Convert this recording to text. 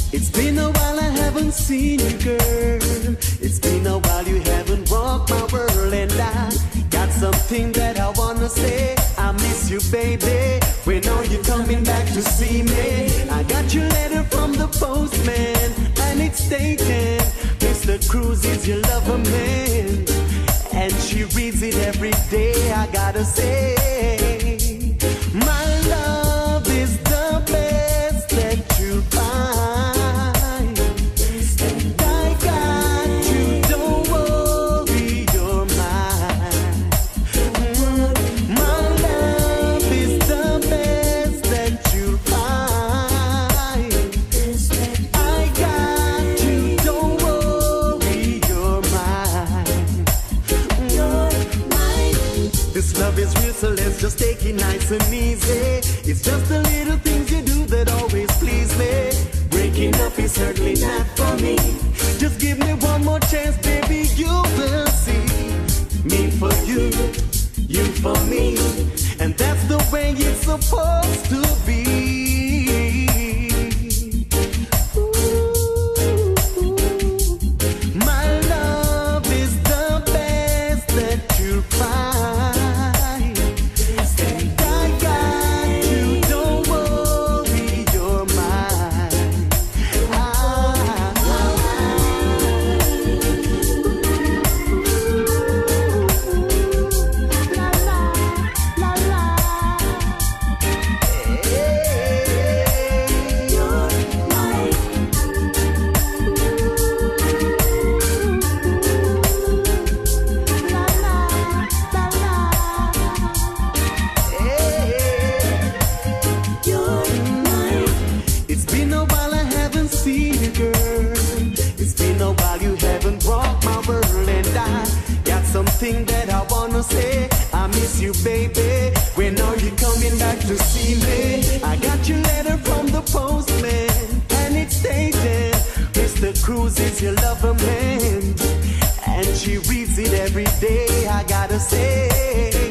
It's been a while I haven't seen you, girl. It's been a while you haven't walked my world, and I got something that I wanna say. I miss you, baby. When are you coming back to see me? I got your letter from the postman, and it's stating Mr. Cruz is your lover man, and she reads it every day. I gotta say, my love is the best that you'll find, and I got you, don't worry, you're mine. My love is the best that you'll find, I got you, don't worry, you're mine. This love is real, so let's just take it nice and easy. It's just the little things you do that always please me. Breaking up is certainly not for me. Just give me one more chance, baby, you will see. Me for you, you for me, and that's the way it's supposed to be. My love is the best that you'll find, and I got you, don't worry, you're mine. It's been a while I haven't seen you, girl. It's been a while you haven't rocked my world, and I got something that I wanna say. I miss you, baby. When are you coming back to see me? I got your letter from the postman, and it's stated Mr. Cruz is your lover man, and she reads it every day. I gotta say,